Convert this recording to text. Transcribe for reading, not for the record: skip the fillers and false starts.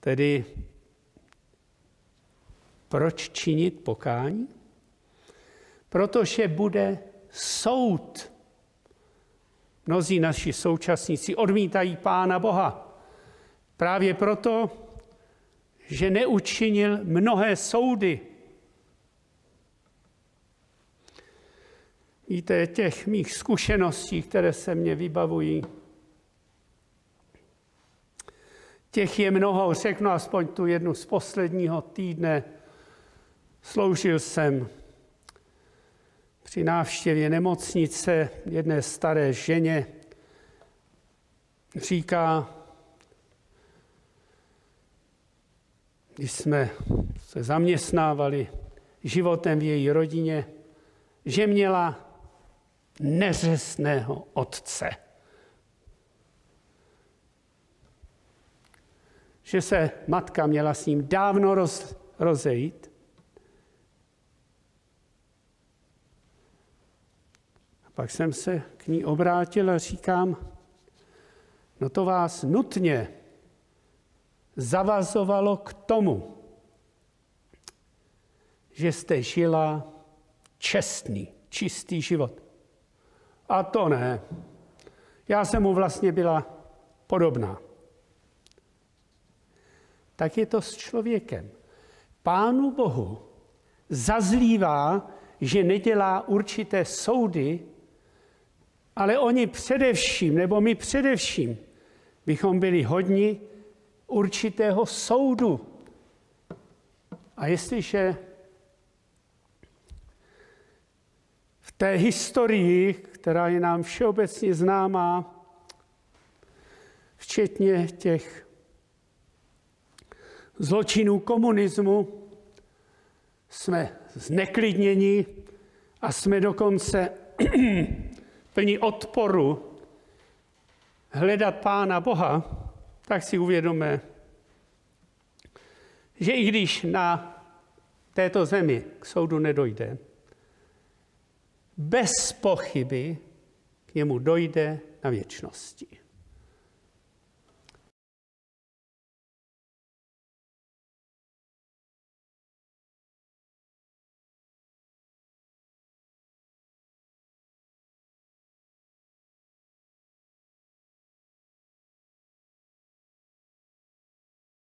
Tedy proč činit pokání? Protože bude soud. Mnozí naši současníci odmítají Pána Boha. Právě proto, že neučinil mnohé soudy. Víte, těch mých zkušeností, které se mě vybavují, těch je mnoho, řeknu aspoň tu jednu z posledního týdne. Sloužil jsem při návštěvě nemocnice jedné staré ženě. Říká, když jsme se zaměstnávali životem v její rodině, že měla neřestného otce. Že se matka měla s ním dávno rozejít. A pak jsem se k ní obrátil a říkám, no to vás nutně zavazovalo k tomu, že jste žila čestný, čistý život. A to ne. Já jsem mu vlastně byla podobná. Tak je to s člověkem. Pánu Bohu zazlívá, že nedělá určité soudy, ale oni především, nebo my především, bychom byli hodni určitého soudu. A jestliže v té historii, která je nám všeobecně známá, včetně těch zločinů komunismu, jsme zneklidněni a jsme dokonce plní odporu hledat Pána Boha, tak si uvědomme, že i když na této zemi k soudu nedojde, bez pochyby k němu dojde na věčnosti.